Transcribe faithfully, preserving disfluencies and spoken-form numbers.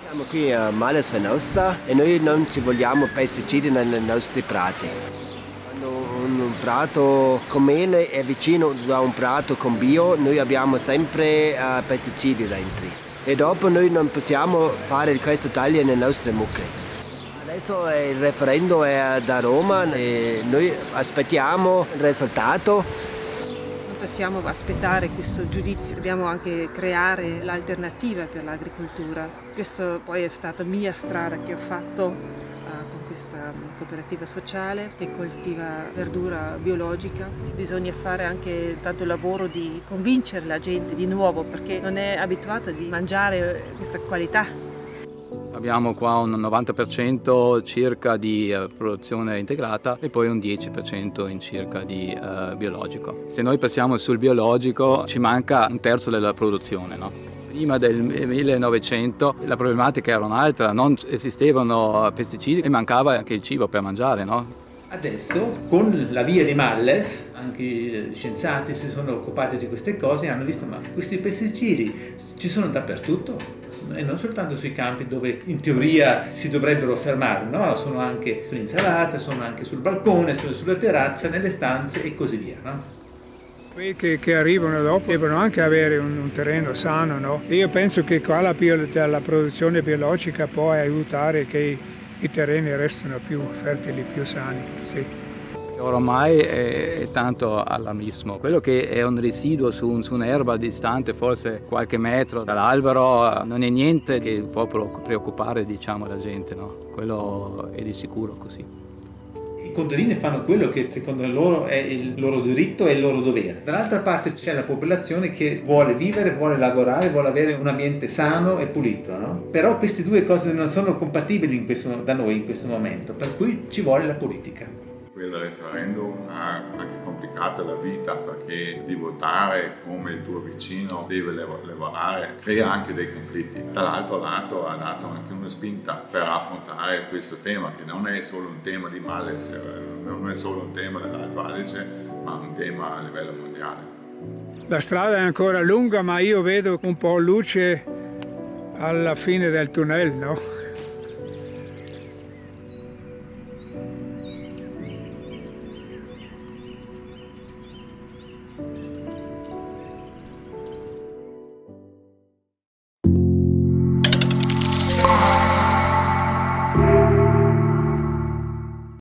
Siamo qui a Malles Venosta e noi non ci vogliamo pesticidi nei nostri prati. Quando un prato con mele è vicino a un prato con bio, noi abbiamo sempre uh, pesticidi dentro. E dopo noi non possiamo fare questo taglio nelle nostre mucche. Adesso il referendum è da Roma e noi aspettiamo il risultato. Non possiamo aspettare questo giudizio, dobbiamo anche creare l'alternativa per l'agricoltura. Questa poi è stata la mia strada che ho fatto uh, con questa cooperativa sociale che coltiva verdura biologica. Bisogna fare anche tanto lavoro di convincere la gente di nuovo perché non è abituata a mangiare questa qualità. Abbiamo qua un novanta per cento circa di uh, produzione integrata e poi un dieci per cento in circa di uh, biologico. Se noi passiamo sul biologico ci manca un terzo della produzione, no? Prima del millenovecento la problematica era un'altra, non esistevano pesticidi e mancava anche il cibo per mangiare, no? Adesso, con la via di Malles, anche gli scienziati si sono occupati di queste cose e hanno visto che questi pesticidi ci sono dappertutto. E non soltanto sui campi dove in teoria si dovrebbero fermare, no? Sono anche sull'insalata, sono anche sul balcone, sono sulla terrazza, nelle stanze e così via, no? Quelli che, che arrivano dopo devono anche avere un, un terreno sano, no? E io penso che qua la, la produzione biologica può aiutare che i terreni restino più fertili, più sani, sì. Ormai è, è tanto allarmismo. Quello che è un residuo su, un, su un'erba distante, forse qualche metro dall'albero, non è niente che può preoccupare, diciamo, la gente, no? Quello è di sicuro così. I contadini fanno quello che secondo loro è il loro diritto e il loro dovere. Dall'altra parte c'è la popolazione che vuole vivere, vuole lavorare, vuole avere un ambiente sano e pulito, no? Però queste due cose non sono compatibili in questo, da noi in questo momento, per cui ci vuole la politica. Quel referendum ha anche complicato la vita perché di votare come il tuo vicino deve lavorare crea anche dei conflitti. Dall'altro lato ha dato anche una spinta per affrontare questo tema che non è solo un tema di Malles, non è solo un tema dell'Alto Adige, ma un tema a livello mondiale. La strada è ancora lunga ma io vedo un po' luce alla fine del tunnel, no?